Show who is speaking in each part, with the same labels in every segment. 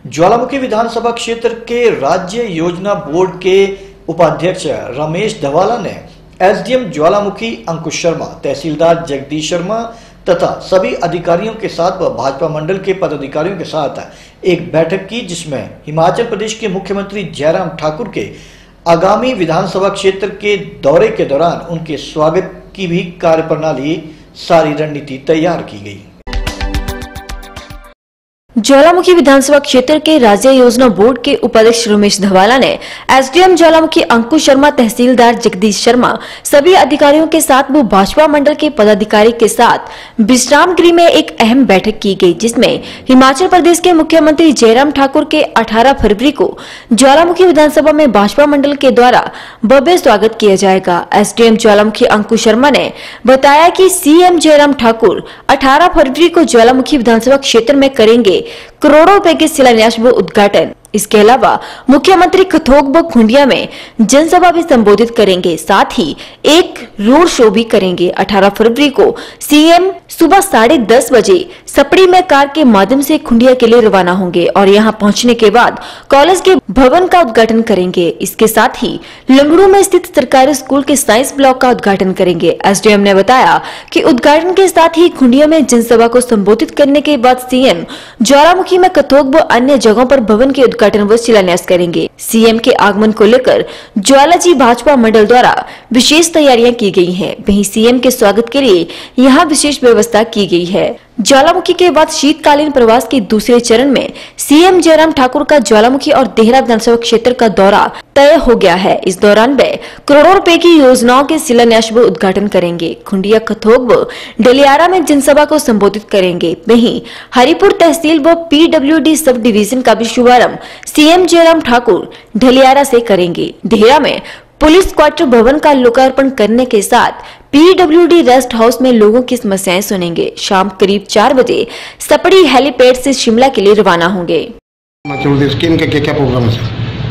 Speaker 1: ज्वालामुखी विधानसभा क्षेत्र के राज्य योजना बोर्ड के उपाध्यक्ष रमेश धवाला ने एसडीएम ज्वालामुखी अंकुश शर्मा, तहसीलदार जगदीश शर्मा तथा सभी अधिकारियों के साथ व भाजपा मंडल के पदाधिकारियों के साथ एक बैठक की, जिसमें हिमाचल प्रदेश के मुख्यमंत्री जयराम ठाकुर के आगामी विधानसभा क्षेत्र के दौरे के दौरान उनके स्वागत की भी कार्यप्रणाली सारी रणनीति तैयार की गई।
Speaker 2: ज्वालामुखी विधानसभा क्षेत्र के राज्य योजना बोर्ड के उपाध्यक्ष रमेश धवाला ने एसडीएम ज्वालामुखी अंकुश शर्मा, तहसीलदार जगदीश शर्मा, सभी अधिकारियों के साथ वो भाजपा मंडल के पदाधिकारी के साथ विश्राम गृह में एक अहम बैठक की गई, जिसमें हिमाचल प्रदेश के मुख्यमंत्री जयराम ठाकुर के 18 फरवरी को ज्वालामुखी विधानसभा में भाजपा मंडल के द्वारा भव्य स्वागत किया जाएगा। एसडीएम ज्वालामुखी अंकुश शर्मा ने बताया कि सीएम जयराम ठाकुर 18 फरवरी को ज्वालामुखी विधानसभा क्षेत्र में करेंगे करोड़ों रुपए के शिलान्यास व उद्घाटन। इसके अलावा मुख्यमंत्री कथोग व खुंडिया में जनसभा भी संबोधित करेंगे, साथ ही एक रोड शो भी करेंगे। 18 फरवरी को सीएम सुबह 10:30 बजे सपड़ी में कार के माध्यम से खुंडिया के लिए रवाना होंगे और यहां पहुंचने के बाद कॉलेज के भवन का उद्घाटन करेंगे। इसके साथ ही लंगड़ू में स्थित सरकारी स्कूल के साइंस ब्लॉक का उद्घाटन करेंगे। एसडीएम ने बताया कि उद्घाटन के साथ ही खुंडिया में जनसभा को संबोधित करने के बाद सीएम ज्वालामुखी में कथोग व अन्य जगहों पर भवन के उद्घाटन व शिलान्यास करेंगे। सीएम के आगमन को लेकर ज्वालाजी भाजपा मंडल द्वारा विशेष तैयारियां की गई हैं। वहीं सीएम के स्वागत के लिए यहां विशेष व्यवस्था की गई है। ज्वालामुखी के बाद शीतकालीन प्रवास के दूसरे चरण में सीएम जयराम ठाकुर का ज्वालामुखी और देहरा विधानसभा क्षेत्र का दौरा तय हो गया है। इस दौरान वे करोड़ों रुपए की योजनाओं के शिलान्यास व उद्घाटन करेंगे। खुंडिया, कथोग व डलियारा में जनसभा को संबोधित करेंगे। वहीं हरिपुर तहसील व पीडब्ल्यूडी सब डिवीजन का भी शुभारंभ सीएम जयराम ठाकुर ढलियारा से करेंगे। देहरा में पुलिस क्वार्टर भवन का लोकार्पण करने के साथ पीडब्ल्यूडी रेस्ट हाउस में लोगों की समस्याएं सुनेंगे। शाम करीब 4 बजे सपड़ी हेलीपैड से शिमला के लिए रवाना होंगे।
Speaker 3: स्कीम का क्या प्रोग्राम है?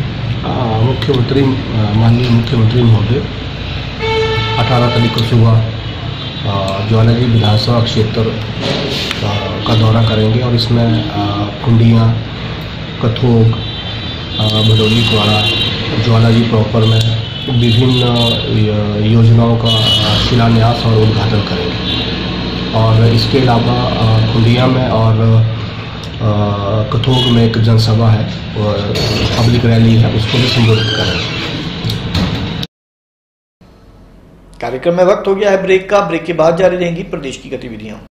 Speaker 4: माननीय मुख्यमंत्री महोदय 18 तारीख को सुबह ज्वालाजी विधानसभा क्षेत्र का दौरा करेंगे और इसमें खुंडिया, कथोग, भदौली द्वारा ज्वालाजी प्रॉपर में विभिन्न योजनाओं का शिलान्यास और उद्घाटन करेंगे। और इसके अलावा खुंडिया में और कथोग में एक जनसभा है, पब्लिक रैली है, उसको भी संबोधित करेंगे।
Speaker 1: कार्यक्रम में वक्त हो गया है ब्रेक का। ब्रेक के बाद जारी रहेंगी प्रदेश की गतिविधियां।